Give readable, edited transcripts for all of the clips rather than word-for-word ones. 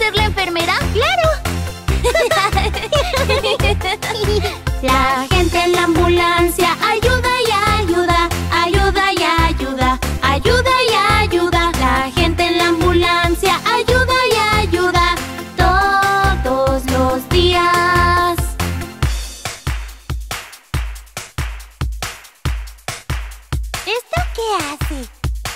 ser la enfermera? ¡Claro! La gente en la ambulancia ayuda y ayuda, ayuda y ayuda, ayuda y ayuda. La gente en la ambulancia ayuda y ayuda todos los días. ¿Esto qué hace?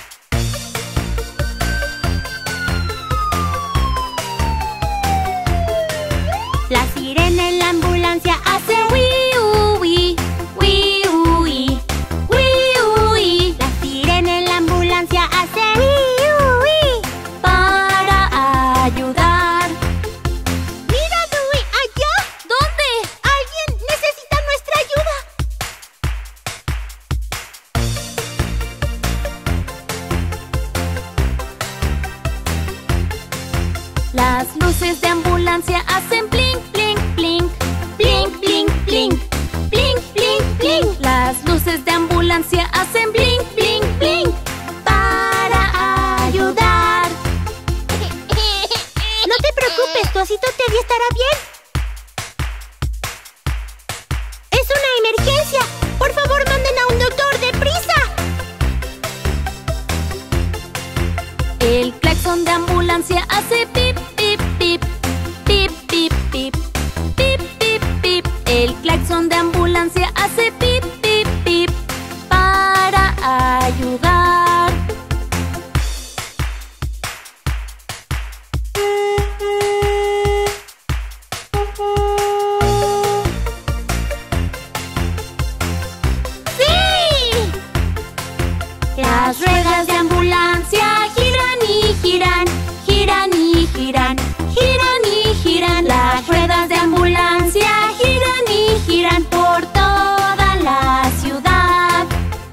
La sirena en la ambulancia hace wii, wii, wii, wii. La sirena en la ambulancia hace wii, para ayudar. ¡Mira, Dewey! ¡Allá! ¿Dónde? ¡Alguien necesita nuestra ayuda! Las luces de ambulancia hacen blink, blink, blink, blink, blink, blink, blink, blink, blink. Las luces de ambulancia hacen blink, blink, blink, para ayudar. No te preocupes, tu osito Teddy estará bien. ¡Es una emergencia! ¡Por favor, manden a un doctor, deprisa! El claxon de ambulancia hace pip, pip, pip, pip, pip, pip, pip, pip, pip. El claxon de ambulancia hace pip, pip, pip, para ayudar. ¡Sí! Las ruedas de ambulancia giran y giran, giran y giran, giran y giran. Las ruedas de ambulancia giran y giran por toda la ciudad.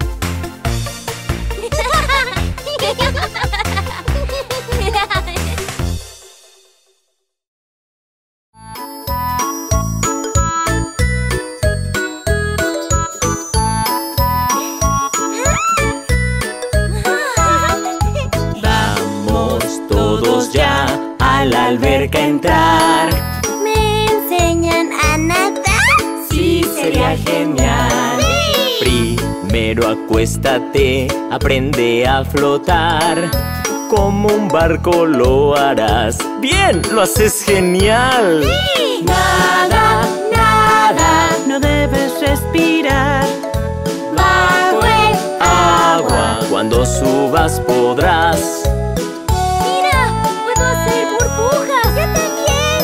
Vamos todos ya a la alberca a entrar. ¿Me enseñan a nadar? Sí, sería genial. Primero acuéstate, aprende a flotar. Como un barco lo harás. ¡Bien! ¡Lo haces genial! Nada, nada, no debes respirar bajo el agua. Cuando subas podrás. Mira, puedo hacer burbujas. ¡Yo también!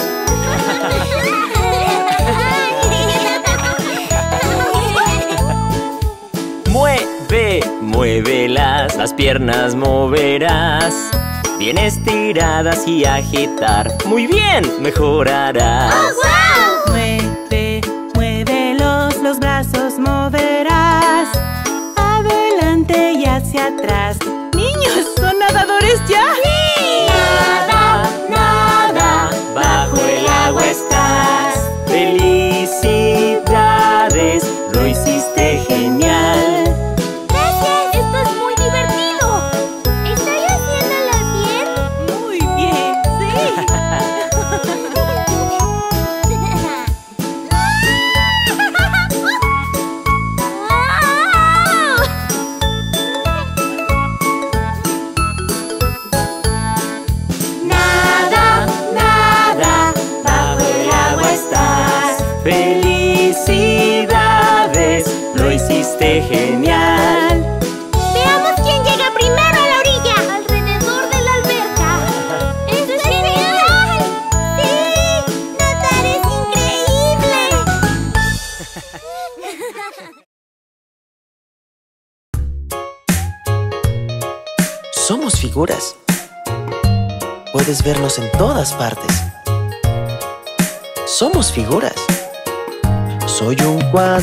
Muévelas, las piernas moverás. Bien estiradas y agitar. ¡Muy bien! Mejorarás. ¡Wow! Muévelos, los brazos moverás. Adelante y hacia atrás. ¡Niños, son nadadores ya! Nada, nada, bajo el agua estás. Felicidades, lo hiciste genial. Gracias, esto es muy divertido. ¿Estoy haciéndolo bien? Muy bien, sí. Nada, nada, bajo el agua estás. Felicidades, lo hiciste genial. Veamos quién llega primero a la orilla. Alrededor de la alberca. ¡Esto es genial! ¡Sí! ¡Nadar es increíble! Somos figuras. Puedes vernos en todas partes. Somos figuras. Soy un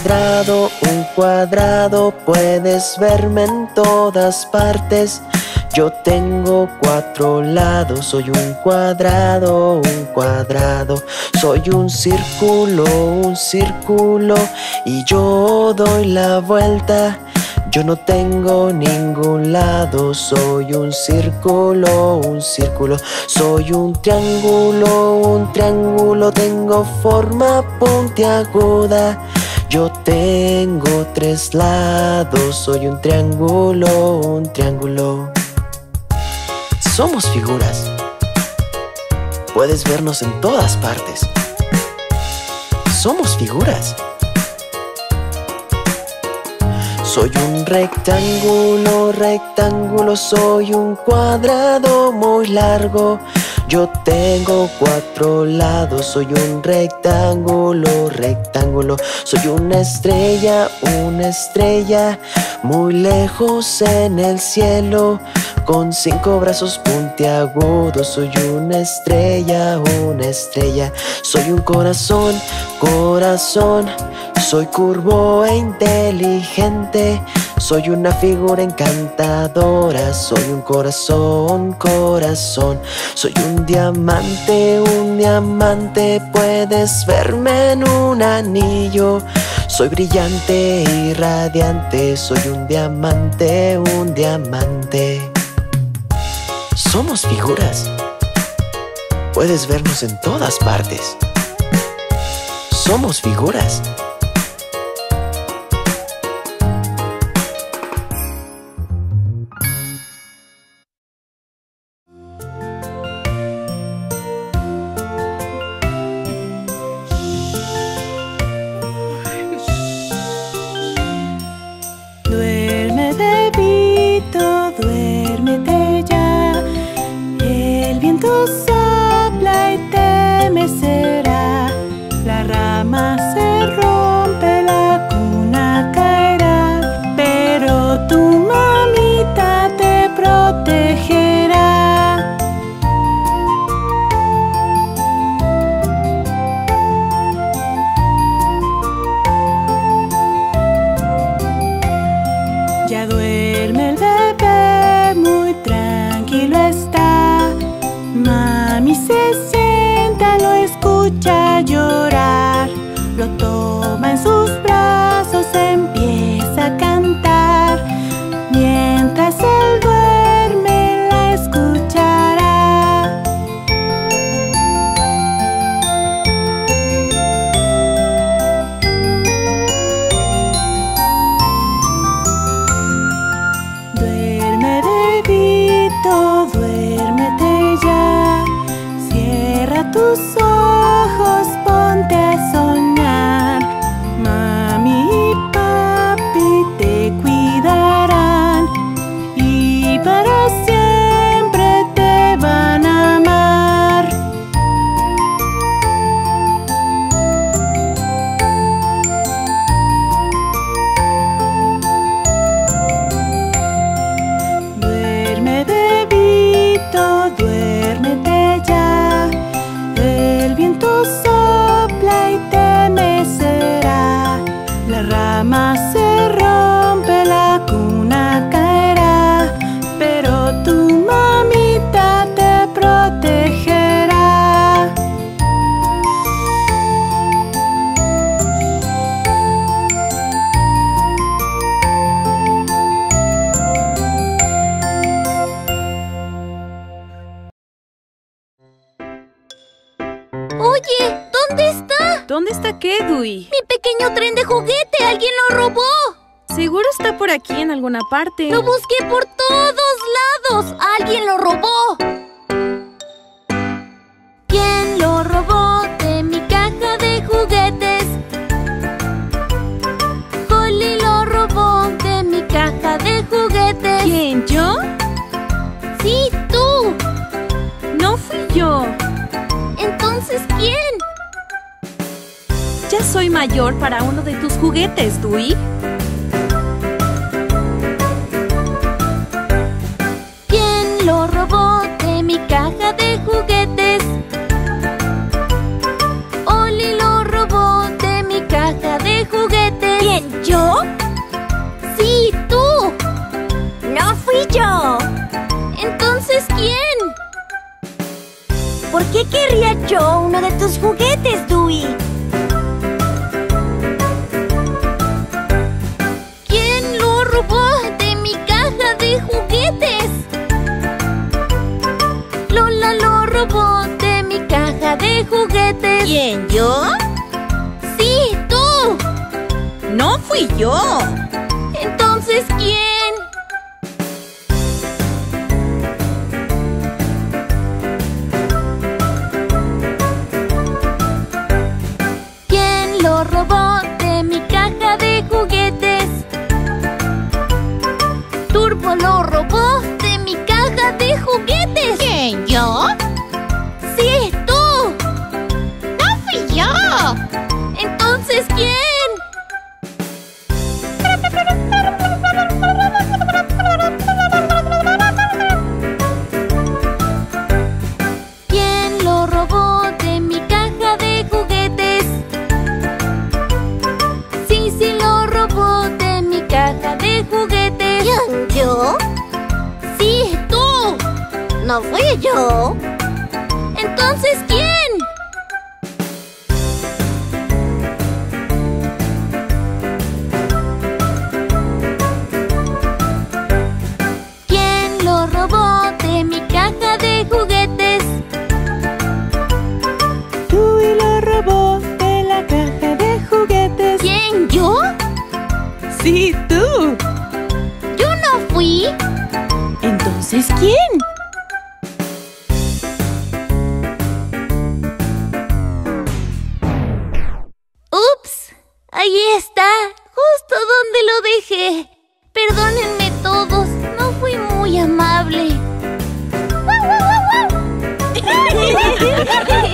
cuadrado, puedes verme en todas partes. Yo tengo 4 lados, soy un cuadrado. Soy un círculo, y yo doy la vuelta. Yo no tengo ningún lado, soy un círculo, un círculo. Soy un triángulo, tengo forma puntiaguda. Yo tengo 3 lados, soy un triángulo, un triángulo. Somos figuras. Puedes vernos en todas partes. Somos figuras. Soy un rectángulo, soy un cuadrado muy largo. Yo tengo 4 lados, soy un rectángulo. Soy una estrella muy lejos en el cielo, con 5 brazos puntiagudos. Soy una estrella. Soy un corazón. Soy curvo e inteligente. Soy una figura encantadora. Soy un corazón. Soy un diamante. Puedes verme en un anillo. Soy brillante y radiante. Soy un diamante. Somos figuras. Puedes vernos en todas partes. Somos figuras. Duerme, bebito, duérmete ya. El viento sopla y te mecerá. La rama se rompe, la cuna caerá, pero tu mamita te protegerá. Ya duerme el bebé, muy tranquilo está. Mami se sienta, lo escucha llorar. Lo toma en sus brazos, empieza a cantar. Mientras él duerme, la escuchará. Duerme, bebito, duérmete ya. Cierra tus ojos, ponte a soñar. Mami y papi te cuidarán y para siempre te van a amar. Duerme, bebito, duérmete ya. El viento sopla y te mecerá. La rama se rompe, la cuna caerá, pero tu mamita te protegerá. Oye, ¿dónde está? ¿Dónde está qué, Dewey? Mi pequeño tren de juguete. ¡Alguien lo robó! Seguro está por aquí en alguna parte. Lo busqué por todos lados. ¡Alguien lo robó! ¿Quién lo robó de mi caja de juguetes? Holly lo robó de mi caja de juguetes. ¿Quién, yo? Sí, tú. No fui yo. Entonces, ¿quién? Ya soy mayor para uno de tus juguetes, Dewey. ¿Quién lo robó de mi caja de juguetes? Oli lo robó de mi caja de juguetes. ¿Quién, yo? Sí, tú. No fui yo. Entonces, ¿quién? ¿Por qué querría yo uno de tus juguetes, Dewey? ¿Quién lo robó? ¿Quién, yo? Sí, tú. No fui yo. Entonces, ¿quién? ¿Quién lo robó de mi caja de juguetes? Turbo lo robó de mi caja de juguetes. ¿Quién, yo? Sí, tú. No fui yo. Entonces, ¿quién? ¿Quién lo robó de mi caja de juguetes? Sí, sí lo robó de mi caja de juguetes. ¿Quién, yo? Sí, tú. No fui yo. Entonces, ¿quién? ¿Quién lo robó de mi caja de juguetes? Dewey lo robó de la caja de juguetes. ¿Quién, yo? Sí, tú. Yo no fui. Entonces, ¿quién? ¡Ups! Ahí está, justo donde lo dejé. Perdónenme todos, no fui muy amable.